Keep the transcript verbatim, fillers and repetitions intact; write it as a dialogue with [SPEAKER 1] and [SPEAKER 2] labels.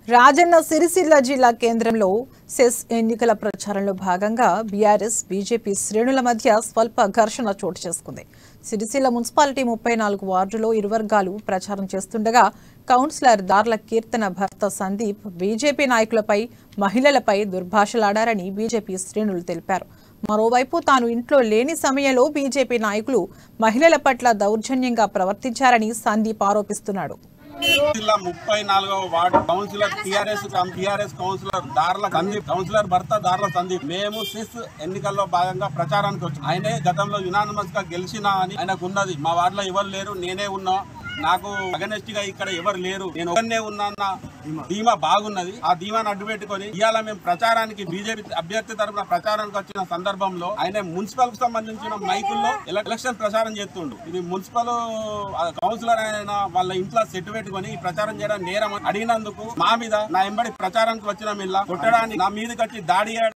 [SPEAKER 1] రాజన్న సిరిసిల్ల జిల్లా కేంద్రంలో సెస్ ఎన్నికల ప్రచారంలో భాగంగా బీఆర్ఎస్ బీజేపీ శ్రేణుల మధ్య స్వల్ప ఘర్షణ చోటు చేసుకుంది. సిరిసిల్ల మున్సిపాలిటీ ముప్పై నాలుగు వార్డులో ఇరు వర్గాలు ప్రచారం చేస్తుండగా కౌన్సిలర్ దార్ల కీర్తన భర్త సందీప్ బీజేపీ నాయకులపై మహిళలపై దుర్భాషలాడారని బీజేపీ శ్రేణులు తెలిపారు. మరోవైపు తాను ఇంట్లో లేని సమయంలో బీజేపీ నాయకులు మహిళల పట్ల దౌర్జన్యంగా ప్రవర్తించారని సందీప్ ఆరోపిస్తున్నాడు.
[SPEAKER 2] జిల్లా ముప్పై నాలుగవ ward councillor TRS TRS councillor Darla Sandeep councillor భర్త దార్ల సందీప్ మేము సిస్ ఎన్నికల్లో భాగంగా ప్రచారానికి వచ్చాం. ఆయనే గతంలో యునానిమస్ గా గెలిచినా అని ఆయనకు ఉన్నది. మా వార్డులో ఎవరు లేరు, నేనే ఉన్నా, నాకు అగనెస్ట్ గా ఇక్కడ ఎవరు లేరు, నేను ఒకనే ఉన్నా ధీమా బాగున్నది. ఆ ధీమాను అడ్డు పెట్టుకుని ఇవాళ మేము ప్రచారానికి బీజేపీ అభ్యర్థి తరఫున ప్రచారానికి వచ్చిన సందర్భంలో ఆయన మున్సిపల్ కు సంబంధించిన మైకుల్లో ఎలక్షన్ ప్రచారం చేస్తుండు. ఇది మున్సిపల్ కౌన్సిలర్ అయిన వాళ్ళ ఇంట్లో సెట్ పెట్టుకుని ప్రచారం చేయడం నేరం అడిగినందుకు మా మీద నా ఎంబడి ప్రచారానికి వచ్చిన మిల్ల కొట్టడానికి నా మీదకి వచ్చి దాడి